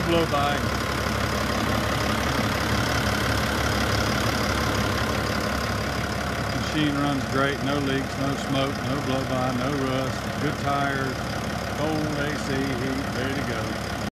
blow by. Machine runs great, no leaks, no smoke, no blow by, no rust, good tires, cold AC, heat, ready to go.